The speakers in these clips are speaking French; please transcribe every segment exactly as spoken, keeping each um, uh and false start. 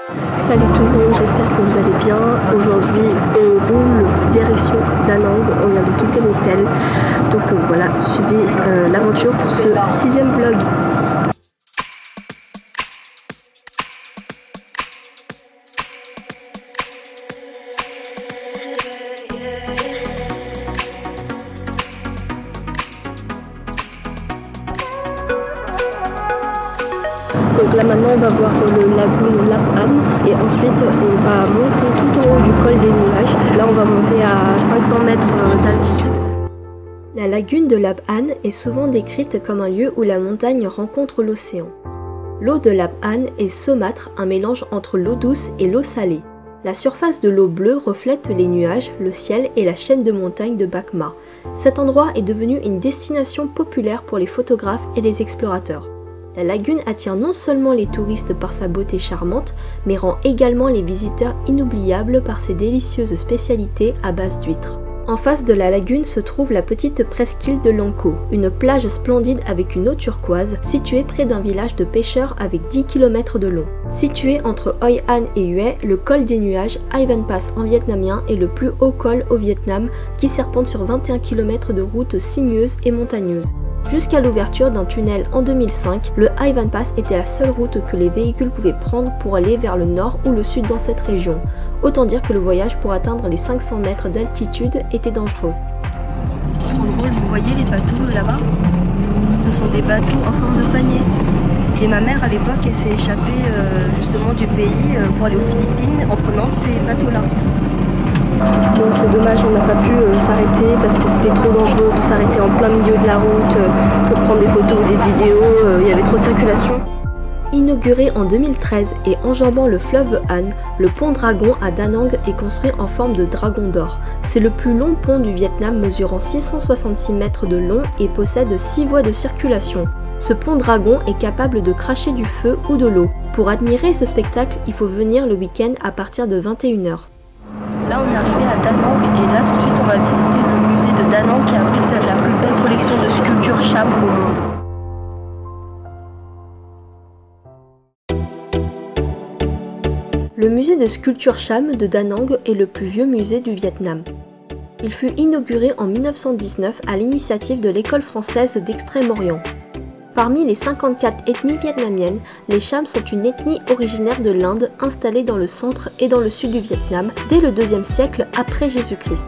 Salut tout le monde, j'espère que vous allez bien. Aujourd'hui on roule direction Da Nang, on vient de quitter l'hôtel. Donc euh, voilà, suivez euh, l'aventure pour ce sixième vlog. Donc là maintenant on va voir le lagoon Lap Han et ensuite on va monter tout en haut du col des nuages. Là on va monter à cinq cents mètres d'altitude. La lagune de Lap Han est souvent décrite comme un lieu où la montagne rencontre l'océan. L'eau de Lap Han est saumâtre, un mélange entre l'eau douce et l'eau salée. La surface de l'eau bleue reflète les nuages, le ciel et la chaîne de montagnes de Bac Ma. Cet endroit est devenu une destination populaire pour les photographes et les explorateurs. La lagune attire non seulement les touristes par sa beauté charmante, mais rend également les visiteurs inoubliables par ses délicieuses spécialités à base d'huîtres. En face de la lagune se trouve la petite presqu'île de Lang Ko, une plage splendide avec une eau turquoise, située près d'un village de pêcheurs avec dix kilomètres de long. Situé entre Hoi An et Hue, le col des nuages, Ivan Pass en vietnamien, est le plus haut col au Vietnam qui serpente sur vingt et un kilomètres de routes sinueuses et montagneuses. Jusqu'à l'ouverture d'un tunnel en deux mille cinq, le Ivan Pass était la seule route que les véhicules pouvaient prendre pour aller vers le nord ou le sud dans cette région. Autant dire que le voyage pour atteindre les cinq cents mètres d'altitude était dangereux. Trop drôle, vous voyez les bateaux là-bas? Ce sont des bateaux en forme de panier. Et ma mère à l'époque, elle s'est échappée euh, justement du pays euh, pour aller aux Philippines en prenant ces bateaux-là. Bon, c'est dommage, on n'a pas pu euh, s'arrêter parce que c'était trop dangereux de s'arrêter en plein milieu de la route euh, pour prendre des photos ou des vidéos, euh, il y avait trop de circulation. Inauguré en deux mille treize et enjambant le fleuve Han, le pont Dragon à Da Nang est construit en forme de dragon d'or. C'est le plus long pont du Vietnam mesurant six cent soixante-six mètres de long et possède six voies de circulation. Ce pont Dragon est capable de cracher du feu ou de l'eau. Pour admirer ce spectacle, il faut venir le week-end à partir de vingt et une heures. Là on est arrivé à Da Nang et là tout de suite on va visiter le musée de Da Nang qui abrite la plus belle collection de sculptures Cham au monde. Le musée de sculpture Cham de Da Nang est le plus vieux musée du Vietnam. Il fut inauguré en mille neuf cent dix-neuf à l'initiative de l'école française d'Extrême-Orient. Parmi les cinquante-quatre ethnies vietnamiennes, les Cham sont une ethnie originaire de l'Inde installée dans le centre et dans le sud du Vietnam dès le deuxième siècle après Jésus-Christ.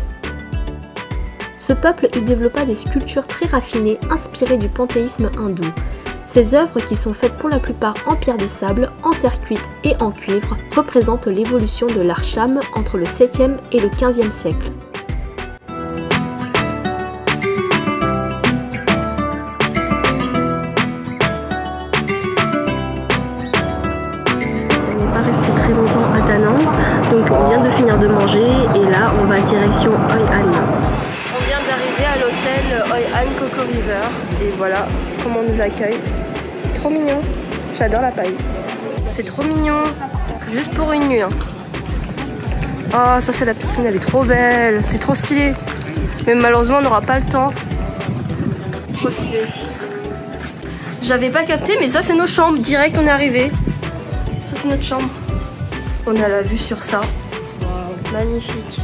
Ce peuple y développa des sculptures très raffinées inspirées du panthéisme hindou. Ces œuvres, qui sont faites pour la plupart en pierre de sable, en terre cuite et en cuivre, représentent l'évolution de l'art Cham entre le septième et le quinzième siècle. Très longtemps à Da Nang, donc on vient de finir de manger et là on va direction Hoi An. On vient d'arriver à l'hôtel Hoi An Coco River et voilà comment on nous accueille. Trop mignon, j'adore la paille. C'est trop mignon, juste pour une nuit. Hein. Oh ça c'est la piscine, elle est trop belle, c'est trop stylé. Mais malheureusement on n'aura pas le temps. Trop stylé. J'avais pas capté mais ça c'est nos chambres, direct on est arrivé. Ça c'est notre chambre. On a la vue sur ça. Wow. Magnifique.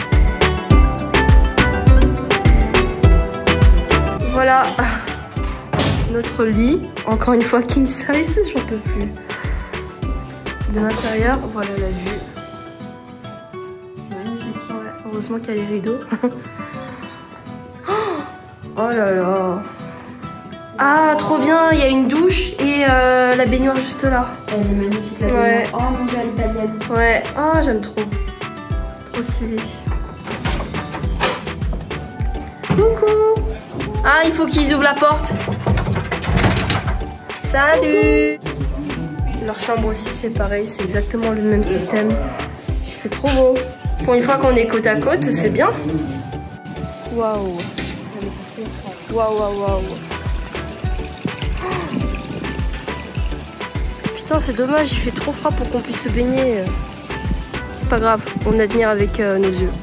Voilà notre lit. Encore une fois king size, j'en peux plus. De l'intérieur, voilà la vue. Magnifique. Ouais, heureusement qu'il y a les rideaux. Oh là là. Ah, trop bien, il y a une douche et euh, la baignoire juste là. Elle est magnifique la baignoire. Ouais. Oh mon dieu, à l'italienne. Ouais, oh j'aime trop. Trop stylé. Coucou. Ah, il faut qu'ils ouvrent la porte. Salut. Leur chambre aussi c'est pareil, c'est exactement le même système. C'est trop beau. Pour une fois qu'on est côte à côte, c'est bien. Waouh. Waouh, waouh, waouh. Putain, c'est dommage, il fait trop froid pour qu'on puisse se baigner. C'est pas grave, on admire avec euh, nos yeux.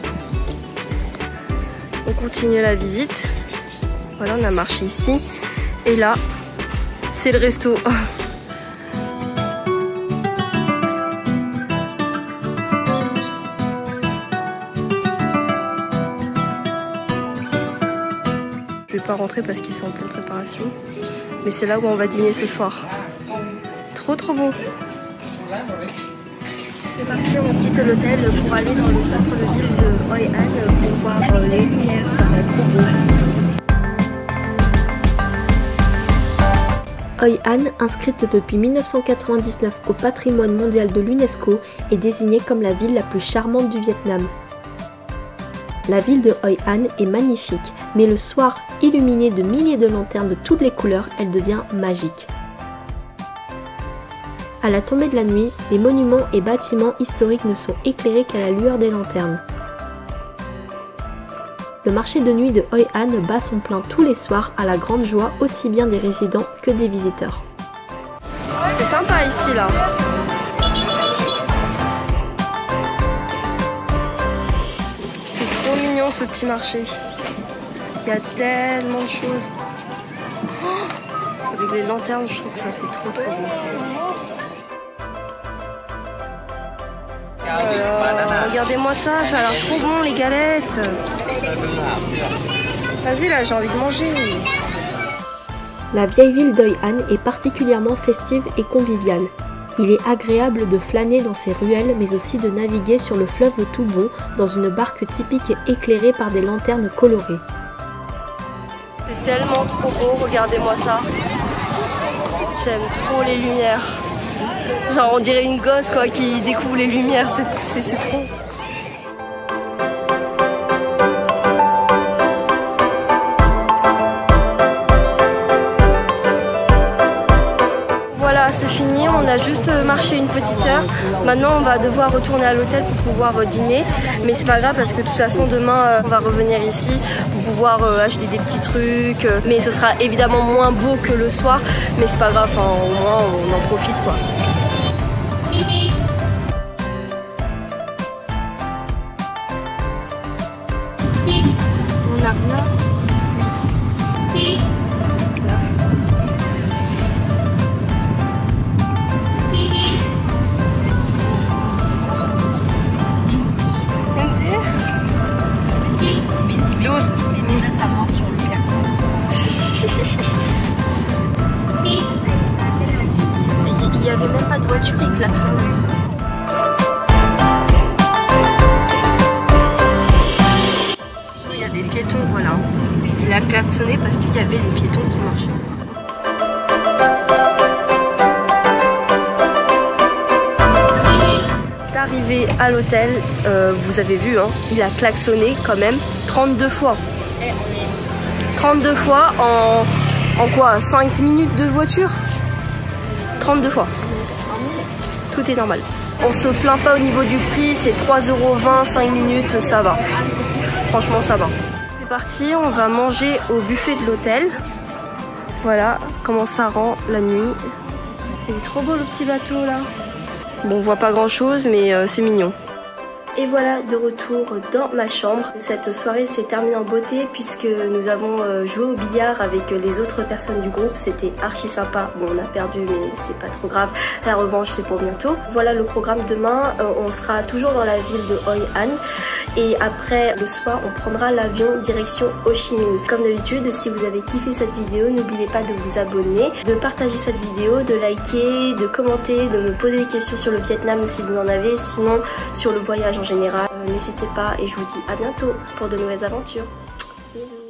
On continue la visite. Voilà, on a marché ici. Et là, c'est le resto. pas rentrer parce qu'ils sont en pleine préparation. Mais c'est là où on va dîner ce soir. Trop trop beau. C'est parti, on quitte l'hôtel pour aller dans le centre de ville de Hoi An pour voir les lumières. Ça va être trop beau. Hoi An, inscrite depuis mille neuf cent quatre-vingt-dix-neuf au patrimoine mondial de l'UNESCO, est désignée comme la ville la plus charmante du Vietnam. La ville de Hoi An est magnifique, mais le soir, illuminée de milliers de lanternes de toutes les couleurs, elle devient magique. À la tombée de la nuit, les monuments et bâtiments historiques ne sont éclairés qu'à la lueur des lanternes. Le marché de nuit de Hoi An bat son plein tous les soirs à la grande joie aussi bien des résidents que des visiteurs. C'est sympa ici là. C'est trop mignon ce petit marché. Il y a tellement de choses. Oh, avec les lanternes, je trouve que ça fait trop trop beau. Alors, regardez-moi ça, ça a l'air trop bon les galettes. Vas-y là, j'ai envie de manger. La vieille ville d'Hoi An est particulièrement festive et conviviale. Il est agréable de flâner dans ses ruelles, mais aussi de naviguer sur le fleuve Tout Bon dans une barque typique éclairée par des lanternes colorées. C'est tellement trop beau, regardez-moi ça. J'aime trop les lumières. Genre on dirait une gosse quoi qui découvre les lumières, c'est trop. Voilà, c'est fini, on a juste marché une petite heure. Maintenant on va devoir retourner à l'hôtel pour pouvoir dîner. Mais c'est pas grave parce que de toute façon demain on va revenir ici pour pouvoir acheter des petits trucs. Mais ce sera évidemment moins beau que le soir. Mais c'est pas grave, enfin, au moins on en profite quoi. On a là. douze. Déjà sa main sur le klaxon. Il n'y avait même pas de voiture, il klaxonne. Il y a des piétons, voilà. Il a klaxonné parce qu'il y avait des piétons qui marchaient. Arrivé à l'hôtel, euh, vous avez vu, hein, il a klaxonné quand même trente-deux fois. trente-deux fois en, en quoi, cinq minutes de voiture? trente-deux fois. Tout est normal. On se plaint pas au niveau du prix, c'est trois euros vingt, cinq minutes, ça va. Franchement, ça va. C'est parti, on va manger au buffet de l'hôtel. Voilà comment ça rend la nuit. Il est trop beau le petit bateau là. Bon, on voit pas grand chose, mais euh, c'est mignon. Et voilà, de retour dans ma chambre. Cette soirée s'est terminée en beauté puisque nous avons joué au billard avec les autres personnes du groupe. C'était archi sympa. Bon, on a perdu, mais c'est pas trop grave. La revanche, c'est pour bientôt. Voilà le programme demain. On sera toujours dans la ville de Hoi An. Et après, le soir, on prendra l'avion direction Ho Chi Minh. Comme d'habitude, si vous avez kiffé cette vidéo, n'oubliez pas de vous abonner, de partager cette vidéo, de liker, de commenter, de me poser des questions sur le Vietnam si vous en avez. Sinon, sur le voyage en général, euh, n'hésitez pas et je vous dis à bientôt pour de nouvelles aventures. Bisous.